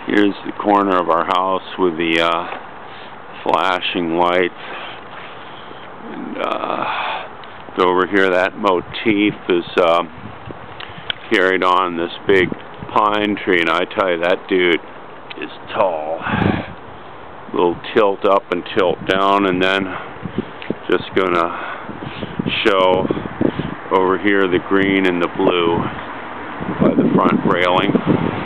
Here's the corner of our house with the flashing lights. And go over here, that motif is carried on this big pine tree, and I tell you, that dude is tall. A little tilt up and tilt down, and then just gonna show over here the green and the blue by the front railing.